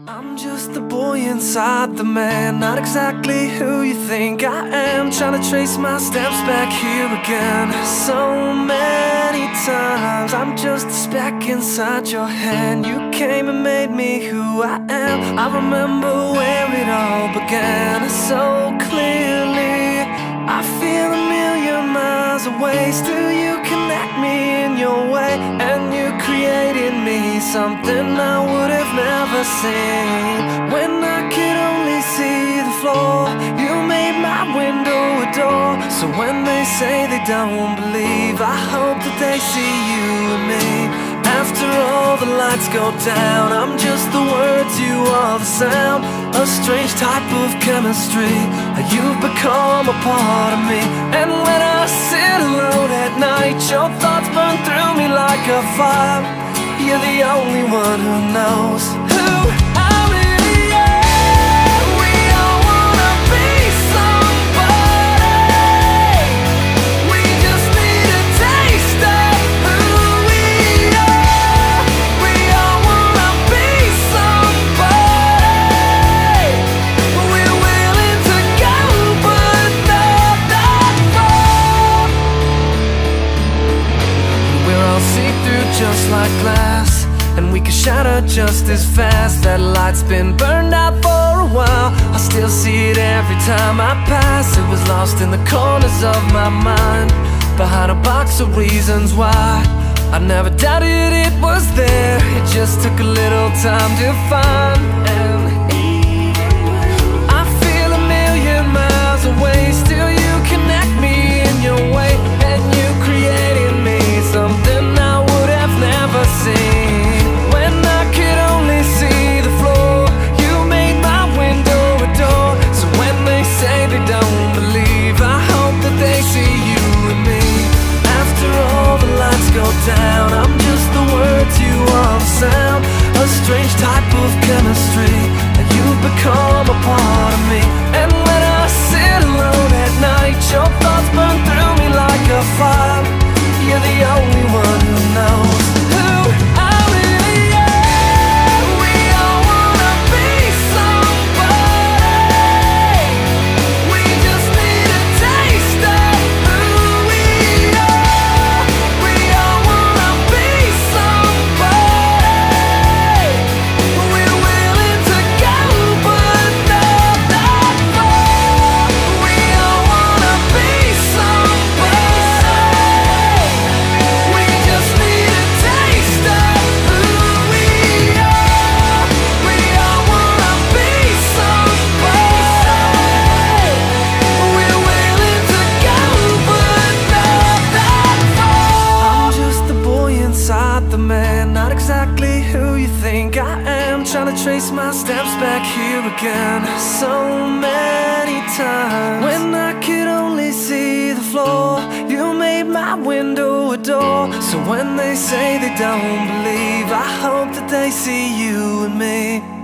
I'm just the boy inside the man, not exactly who you think I am. Trying to trace my steps back here again. So many times I'm just a speck inside your hand. You came and made me who I am. I remember where it all began so clearly. I feel a million miles away. Still you connect me in your way, and you created me something I would have never seen. When I could only see the floor, you made my window a door. So when they say they don't believe, I hope that they see you and me. After all the lights go down, I'm just the words, you are the sound. A strange type of chemistry, you've become a part of me. And when I sit alone at night, your thoughts burn through me like a fire. You're the only one who knows who I really am. We all wanna be somebody. We just need a taste of who we are. We all wanna be somebody. We're willing to go, but not that far. We're all see-through just like glass, and we can shatter just as fast. That light's been burned out for a while. I still see it every time I pass. It was lost in the corners of my mind, behind a box of reasons why. I never doubted it was there. It just took a little time to find. And I feel a million miles away. Still you connect me in your way, and you created me something I would have never seen. When I could only see the floor, you made my window a door. So when they say they don't believe, I hope that they see you and me. After all the lights go down, I'm just the words, you are the sound. A strange type of chemistry, you've become a part of me. And when I sit alone at night, your thoughts burn through me like a fire. You're the only one who knows who I really am. We all wanna be somebody. We just need a taste of who we are. We all wanna be somebody. We're willing to go, but not that far. We all wanna be somebody. We just need a taste of who we are. We all wanna be somebody. We're willing to go, but not that far. I'm just the boy inside the man, not exactly who you think I am. Trying to trace my steps back here again so many times. When I could only see the floor, you made my window a door. So when they say they don't believe, I hope that they see you and me.